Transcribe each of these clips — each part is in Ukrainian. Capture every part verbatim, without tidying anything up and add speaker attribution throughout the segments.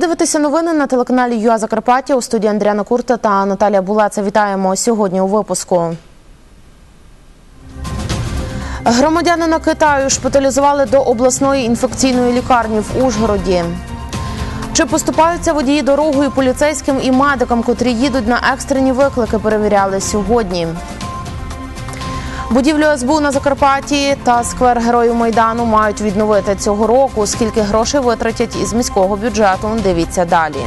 Speaker 1: дивитеся новини на телеканалі ЮА Закарпаття. У студії Андріана Курта та Наталія Булаца. Вітаємо сьогодні у випуску. Громадянина Китаю шпиталізували до обласної інфекційної лікарні в Ужгороді. Чи поступаються водії дорогою поліцейським і медикам, котрі їдуть на екстрені виклики, перевіряли сьогодні. Будівлю ес бе у на Закарпатті та сквер Героїв Майдану мають відновити цього року. Скільки грошей витратять із міського бюджету, дивіться далі.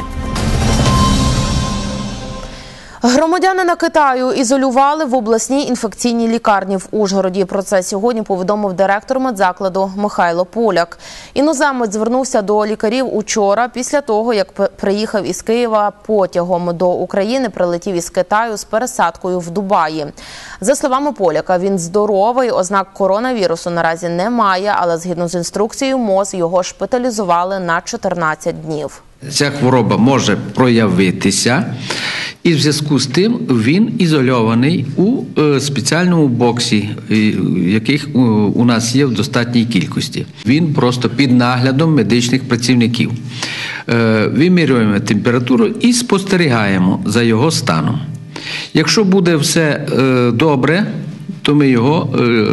Speaker 1: Громадянина Китаю ізолювали в обласній інфекційній лікарні в Ужгороді. Про це сьогодні повідомив директор медзакладу Михайло Поляк. Іноземець звернувся до лікарів учора, після того, як приїхав із Києва потягом до України, прилетів із Китаю з пересадкою в Дубаї. За словами Поляка, він здоровий, ознак коронавірусу наразі немає, але згідно з інструкцією МОЗ його шпиталізували на чотирнадцять днів.
Speaker 2: Ця хвороба може проявитися, і в зв'язку з тим він ізольований у спеціальному боксі, яких у нас є в достатній кількості. Він просто під наглядом медичних працівників. Вимірюємо температуру і спостерігаємо за його станом. Якщо буде все добре, то ми його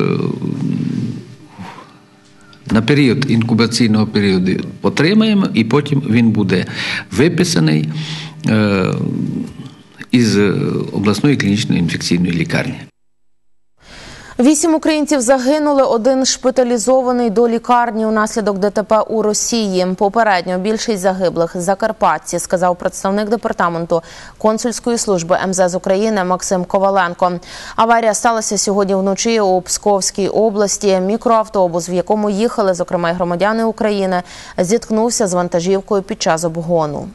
Speaker 2: на період інкубаційного періоду потримаємо, і потім він буде виписаний е, із обласної клінічної інфекційної лікарні.
Speaker 1: Вісім українців загинули, один шпиталізований до лікарні унаслідок де те пе у Росії. Попередньо більшість загиблих – закарпатці, сказав представник департаменту консульської служби ем зе ес України Максим Коваленко. Аварія сталася сьогодні вночі у Псковській області. Мікроавтобус, в якому їхали, зокрема й громадяни України, зіткнувся з вантажівкою під час обгону.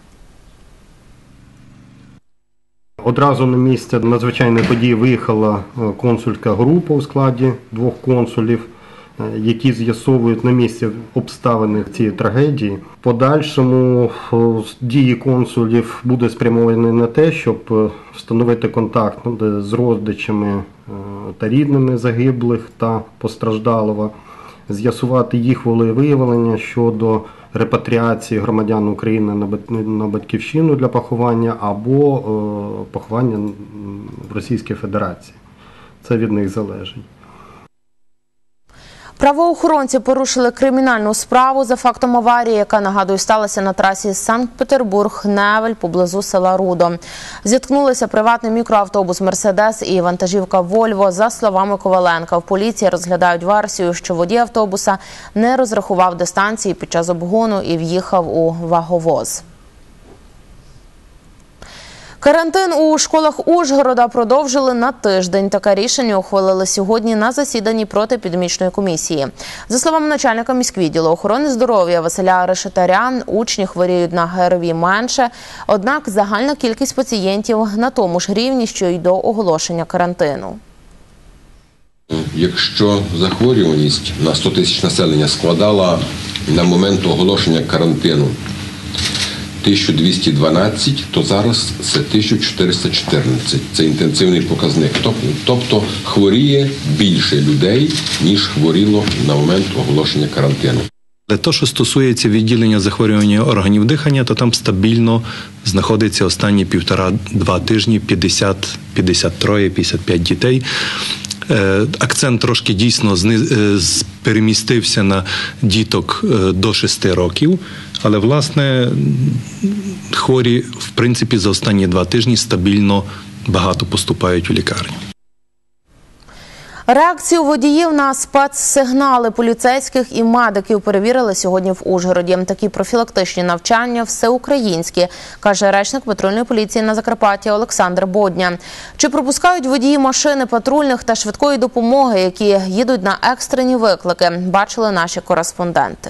Speaker 3: Одразу на місце надзвичайної події виїхала консульська група у складі двох консулів, які з'ясовують на місці обставини цієї трагедії. В подальшому дії консулів буде спрямовані на те, щоб встановити контакт з родичами та рідними загиблих та постраждалого, з'ясувати їх волевиявлення щодо репатріації громадян України на батьківщину для поховання або поховання в Російській Федерації. Це від них залежить.
Speaker 1: Правоохоронці порушили кримінальну справу за фактом аварії, яка, нагадую, сталася на трасі Санкт-Петербург-Невель поблизу села Рудо. Зіткнулися приватний мікроавтобус «Мерседес» і вантажівка «Вольво». За словами Коваленка, в поліції розглядають версію, що водій автобуса не розрахував дистанції під час обгону і в'їхав у ваговоз. Карантин у школах Ужгорода продовжили на тиждень. Таке рішення ухвалили сьогодні на засіданні протиепідемічної комісії. За словами начальника міськвідділу охорони здоров'я Василя Решетаря, учні хворіють на ге ер ві менше, однак загальна кількість пацієнтів на тому ж рівні, що й до оголошення карантину.
Speaker 4: Якщо захворюваність на сто тисяч населення складала на момент оголошення карантину тисячу двісті дванадцять, то зараз це тисяча чотириста чотирнадцять. Це інтенсивний показник. Тобто хворіє більше людей, ніж хворіло на момент оголошення карантину.
Speaker 5: Те, що стосується відділення захворювання органів дихання, то там стабільно знаходиться останні півтора-два тижні п'ятдесят, п'ятдесят три, п'ятдесят п'ять дітей. Акцент трошки дійсно перемістився на діток до шести років, але, власне, хворі, в принципі, за останні два тижні стабільно багато поступають у лікарню.
Speaker 1: Реакцію водіїв на спецсигнали поліцейських і медиків перевірили сьогодні в Ужгороді. Такі профілактичні навчання всеукраїнські, каже речник патрульної поліції на Закарпатті Олександр Бодня. Чи пропускають водії машини патрульних та швидкої допомоги, які їдуть на екстрені виклики, бачили наші кореспонденти.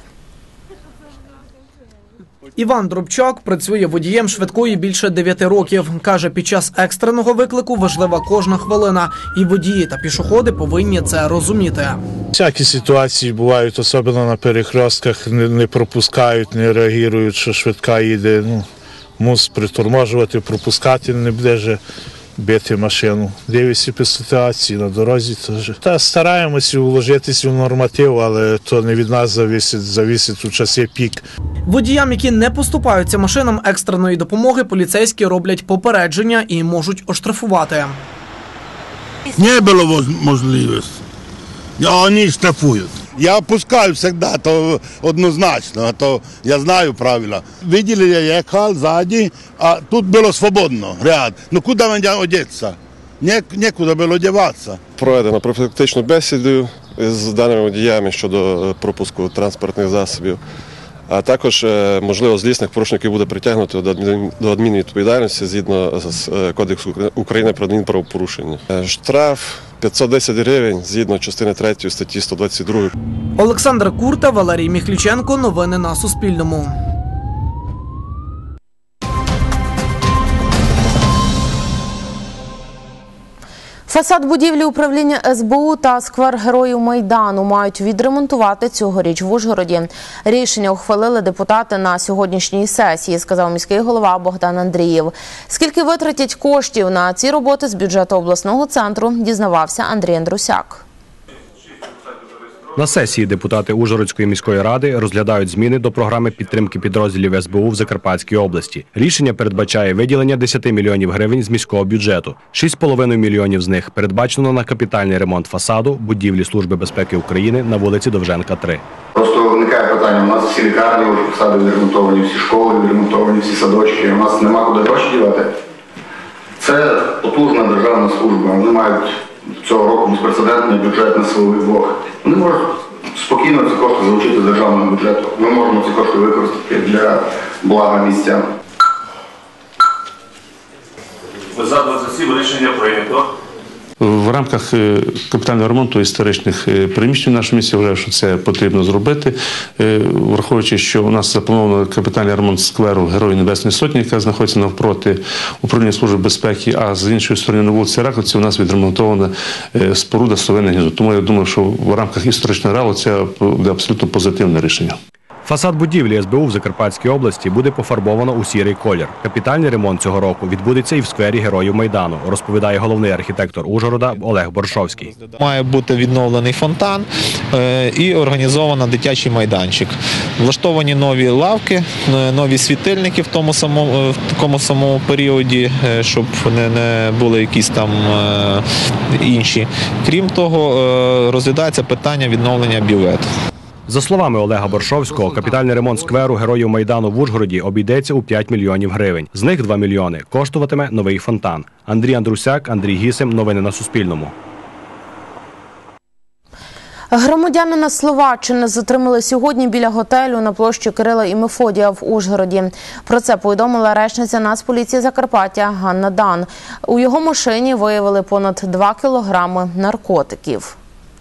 Speaker 6: Іван Дробчак працює водієм швидкої більше дев'яти років. Каже, під час екстреного виклику важлива кожна хвилина. І водії та пішоходи повинні це розуміти.
Speaker 7: Всякі ситуації бувають, особливо на перехрестках, не, не пропускають, не реагують, що швидка їде. Ну, мусить приторможувати, пропускати, не буде же бити машину. Дивишся по ситуації на дорозі теж. Та стараємося вложитися в норматив, але то не від нас зависить, зависить у часи пік.
Speaker 6: Водіям, які не поступаються машинам екстреної допомоги, поліцейські роблять попередження і можуть оштрафувати.
Speaker 8: Не было воз- можливости. А Они штрафуют. Я опускаю всегда, то однозначно, а то я знаю правила. Видели, я ехал сзади, а тут было свободно, ряд. Ну куда мне одеться? Не, некуда было одеваться.
Speaker 9: Проведено профілактичну бесіду з даними водіями щодо пропуску транспортних засобів, а також, можливо, злісних порушників буде притягнуто до адмінвідповідальності згідно з Кодексу України про адмінправопорушення. Штраф п'ятсот десять гривень згідно частини третьої статті сто двадцять два.
Speaker 6: Олександр Курта, Валерій Міхліченко. Новини на Суспільному.
Speaker 1: Фасад будівлі управління ес бе у та сквер Героїв Майдану мають відремонтувати цьогоріч в Ужгороді. Рішення ухвалили депутати на сьогоднішній сесії, сказав міський голова Богдан Андрієв. Скільки витратять коштів на ці роботи з бюджету обласного центру, дізнавався Андрій Андрусяк.
Speaker 10: На сесії депутати Ужгородської міської ради розглядають зміни до програми підтримки підрозділів ес бе у в Закарпатській області. Рішення передбачає виділення десять мільйонів гривень з міського бюджету. шість з половиною мільйонів з них передбачено на капітальний ремонт фасаду будівлі Служби безпеки України на вулиці Довженка, три.
Speaker 11: Просто виникає питання, у нас всі лікарні, фасади відремонтовані, всі школи відремонтовані, всі садочки, у нас нема куди гроші дівати. Це потужна державна служба, вони мають цього року безпрецедентний бюджет на силовий блок. Вони можуть спокійно ці кошти залучити з державного бюджету. Ми можемо ці кошти використати для блага містян.
Speaker 12: За двадцять сім рішення прийнято.
Speaker 13: В рамках капітального ремонту історичних приміщень в нашому місті вважаю, що це потрібно зробити, враховуючи, що у нас заплановано капітальний ремонт скверу Героїв Небесної Сотні, яка знаходиться навпроти управління Служби безпеки, а з іншої сторони на вулиці Раковці у нас відремонтована споруда Совине гніздо. Тому я думаю, що в рамках історичного реалу це буде абсолютно позитивне рішення.
Speaker 10: Фасад будівлі ес бе у в Закарпатській області буде пофарбовано у сірий колір. Капітальний ремонт цього року відбудеться і в сквері Героїв Майдану, розповідає головний архітектор Ужгорода Олег Боршовський.
Speaker 14: Має бути відновлений фонтан і організовано дитячий майданчик. Влаштовані нові лавки, нові світильники в тому самому, в такому самому періоді, щоб не, не були якісь там інші. Крім того, розглядається питання відновлення бювету.
Speaker 10: За словами Олега Боршовського, капітальний ремонт скверу Героїв Майдану в Ужгороді обійдеться у п'ять мільйонів гривень. З них два мільйони коштуватиме новий фонтан. Андрій Андрусяк, Андрій Гісим. Новини на Суспільному.
Speaker 1: Громадянина Словаччини затримали сьогодні біля готелю на площі Кирила і Мефодія в Ужгороді. Про це повідомила речниця Нацполіції Закарпаття Ганна Дан. У його машині виявили понад два кілограми наркотиків.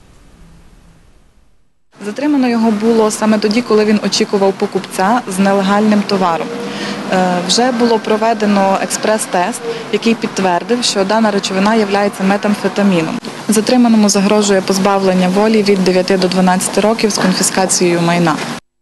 Speaker 15: Затримано його було саме тоді, коли він очікував покупця з нелегальним товаром. Вже було проведено експрес-тест, який підтвердив, що дана речовина є метамфетаміном. Затриманому загрожує позбавлення волі від дев'яти до дванадцяти років з конфіскацією майна.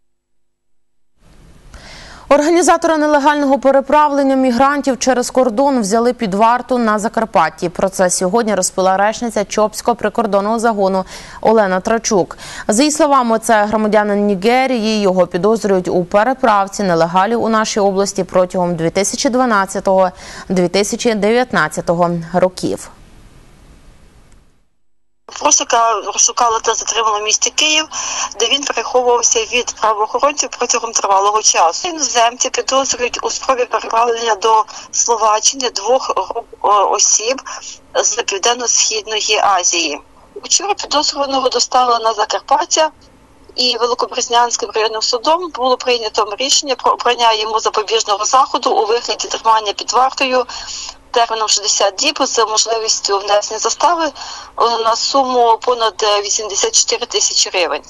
Speaker 1: Організатора нелегального переправлення мігрантів через кордон взяли під варту на Закарпатті. Про це сьогодні розповіла речниця Чопського прикордонного загону Олена Трачук. За її словами, це громадянин Нігерії, його підозрюють у переправці нелегалів у нашій області протягом дві тисячі дванадцятого - дві тисячі дев'ятнадцятого років.
Speaker 16: Просика розшукали та затримали в місті Київ, де він переховувався від правоохоронців протягом тривалого часу. Іноземці підозрюють у спробі переправлення до Словаччини двох осіб з Південно-Східної Азії. Вчора підозрюваного доставили на Закарпаття, і Великобрезнянським районним судом було прийнято рішення про обрання йому запобіжного заходу у вигляді тримання під вартою терміном шістдесят діб з можливістю внесення застави на суму понад вісімдесят чотири тисячі гривень.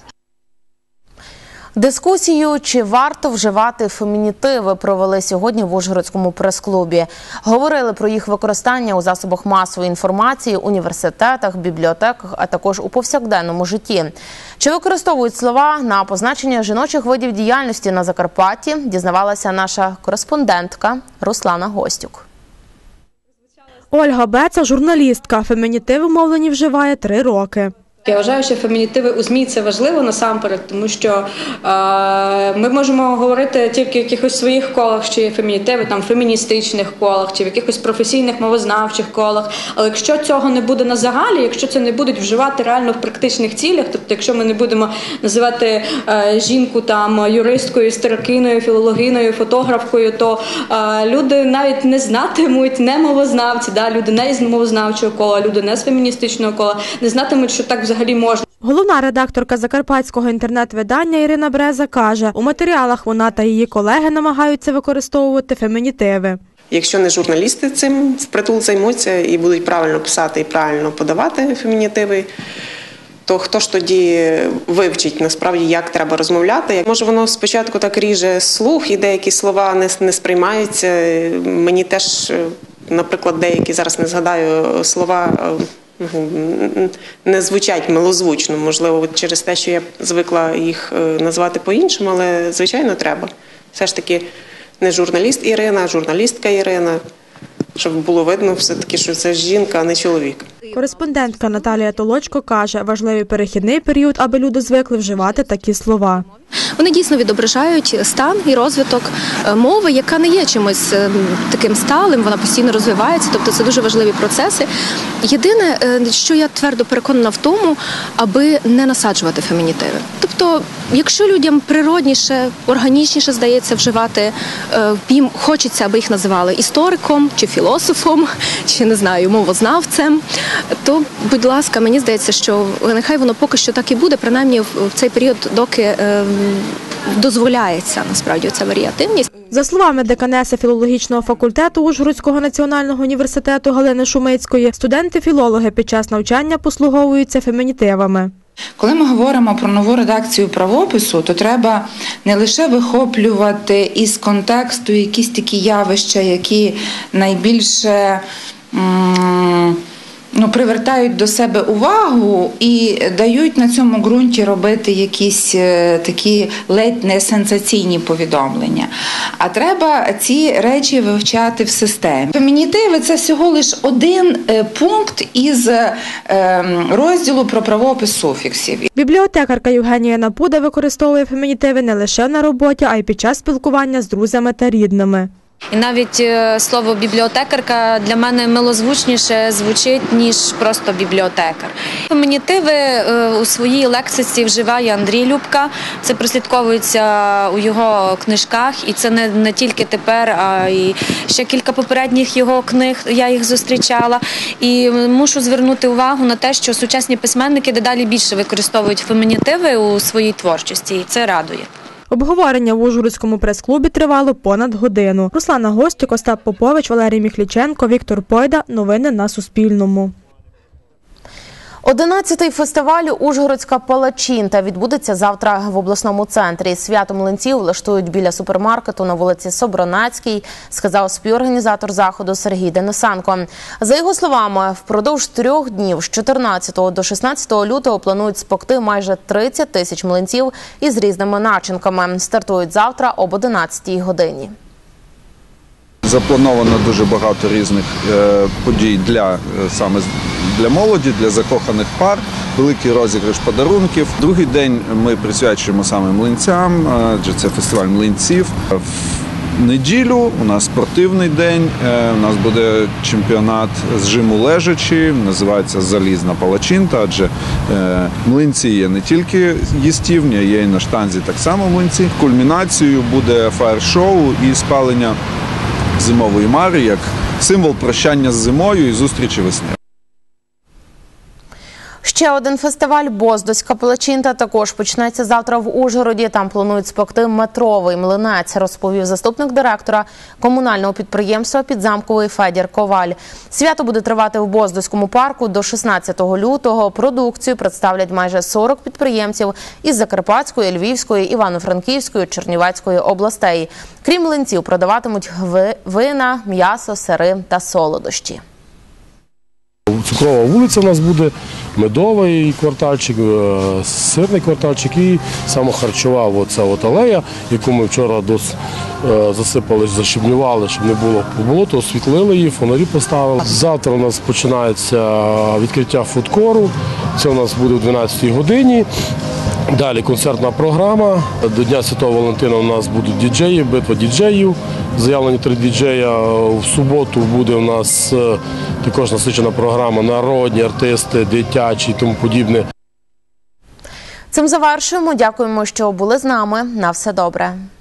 Speaker 1: Дискусію, чи варто вживати фемінітиви, провели сьогодні в Ужгородському прес-клубі. Говорили про їх використання у засобах масової інформації, університетах, бібліотеках, а також у повсякденному житті. Чи використовують слова на позначення жіночих видів діяльності на Закарпатті, дізнавалася наша кореспондентка Руслана Гостюк.
Speaker 17: Ольга Беца – журналістка. Фемінітиви мовлені вживає три роки.
Speaker 18: Я вважаю, що фемінітиви у ЗМІ – це важливо насамперед, тому що е, ми можемо говорити тільки в якихось своїх колах, що є фемінітиви, там, в феміністичних колах, чи в якихось професійних мовознавчих колах. Але якщо цього не буде на загалі, якщо це не будуть вживати реально в практичних цілях, тобто якщо ми не будемо називати е, жінку там юристкою, історикиною, філологиною, фотографкою, то е, люди навіть не знатимуть, не мовознавці, да, люди не із мовознавчого кола, люди не з феміністичного кола, не знатимуть, що так взагалі можна.
Speaker 17: Головна редакторка закарпатського інтернет-видання Ірина Бреза каже, у матеріалах вона та її колеги намагаються використовувати фемінітиви.
Speaker 19: Якщо не журналісти цим впритул займуться і будуть правильно писати і правильно подавати фемінітиви, то хто ж тоді вивчить насправді, як треба розмовляти? Може, воно спочатку так ріже слух і деякі слова не, не сприймаються. Мені теж, наприклад, деякі, зараз не згадаю слова, не звучать милозвучно, можливо, через те, що я звикла їх назвати по-іншому, але, звичайно, треба. Все ж таки не журналіст Ірина, а журналістка Ірина, щоб було видно все-таки, що це жінка, а не чоловік.
Speaker 17: Кореспондентка Наталія Толочко каже, важливий перехідний період, аби люди звикли вживати такі слова.
Speaker 20: Вони дійсно відображають стан і розвиток мови, яка не є чимось таким сталим, вона постійно розвивається, тобто це дуже важливі процеси. Єдине, що я твердо переконана в тому, аби не насаджувати фемінітиви. Тобто, якщо людям природніше, органічніше, здається, вживати, їм хочеться, аби їх називали істориком, чи філософом, чи, не знаю, мовознавцем, то, будь ласка, мені здається, що нехай воно поки що так і буде, принаймні в цей період, доки дозволяється, насправді, ця варіативність.
Speaker 17: За словами деканеси філологічного факультету Ужгородського національного університету Галини Шумицької, студенти-філологи під час навчання послуговуються фемінітивами.
Speaker 21: Коли ми говоримо про нову редакцію правопису, то треба не лише вихоплювати із контексту якісь такі явища, які найбільше м- ну, привертають до себе увагу і дають на цьому ґрунті робити якісь такі ледь не сенсаційні повідомлення. А треба ці речі вивчати в системі. Фемінітиви – це всього лише один пункт із розділу про правопис суфіксів.
Speaker 17: Бібліотекарка Євгенія Напуда використовує фемінітиви не лише на роботі, а й під час спілкування з друзями та рідними.
Speaker 22: І навіть слово «бібліотекарка» для мене милозвучніше звучить, ніж просто «бібліотекар». Фемінітиви у своїй лексиці вживає Андрій Любка, це прослідковується у його книжках, і це не, не тільки тепер, а й ще кілька попередніх його книг, я їх зустрічала. І мушу звернути увагу на те, що сучасні письменники дедалі більше використовують фемінітиви у своїй творчості, і це радує.
Speaker 17: Обговорення в Ужгородському прес-клубі тривало понад годину. Руслана Гостюк, Остап Попович, Валерій Міхліченко, Віктор Пойда. Новини на Суспільному.
Speaker 1: Одинадцятий фестиваль «Ужгородська палачинта» відбудеться завтра в обласному центрі. Свято млинців влаштують біля супермаркету на вулиці Собранецькій, сказав співорганізатор заходу Сергій Денисенко. За його словами, впродовж трьох днів з чотирнадцятого до шістнадцятого лютого планують спекти майже тридцять тисяч млинців із різними начинками. Стартують завтра об одинадцятій годині.
Speaker 23: Заплановано дуже багато різних е, подій для, е, саме для молоді, для закоханих пар, великий розіграш подарунків. Другий день ми присвячуємо саме млинцям, адже це фестиваль млинців. В неділю у нас спортивний день, е, у нас буде чемпіонат з жиму лежачі, називається «Залізна палачинта», адже е, млинці є не тільки їстівні, є і на штанзі так само млинці. Кульмінацією буде фаєр-шоу і спалення зимової мари як символ прощання з зимою і зустрічі весни.
Speaker 1: Ще один фестиваль «Боздоська палачинта» також почнеться завтра в Ужгороді. Там планують спекти метровий млинець, розповів заступник директора комунального підприємства «Підзамковий» Федір Коваль. Свято буде тривати в Боздоському парку до шістнадцятого лютого. Продукцію представлять майже сорок підприємців із Закарпатської, Львівської, Івано-Франківської, Чернівецької областей. Крім млинців, продаватимуть вина, м'ясо, сири та солодощі.
Speaker 2: Цукрова вулиця у нас буде, медовий квартальчик, сирний квартальчик і самохарчова оця от алея, яку ми вчора дос, засипали, защебнювали, щоб не було болото, освітлили її, фонарі поставили. Завтра у нас починається відкриття фудкору, це у нас буде о дванадцятій годині. Далі концертна програма. До Дня Святого Валентина у нас будуть діджеї, битва діджеїв. Заявлені три діджея. В суботу буде у нас також насичена програма, народні артисти, дитячі і тому подібне.
Speaker 1: Цим завершуємо. Дякуємо, що були з нами. На все добре.